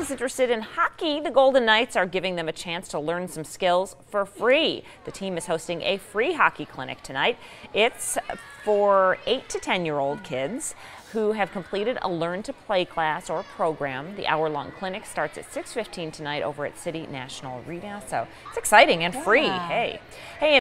is interested in hockey, the Golden Knights are giving them a chance to learn some skills for free. The team is hosting a free hockey clinic tonight. It's for 8 to 10-year-old kids who have completed a learn-to-play class or program. The hour-long clinic starts at 6:15 tonight over at City National Arena, so it's exciting and free. Hey.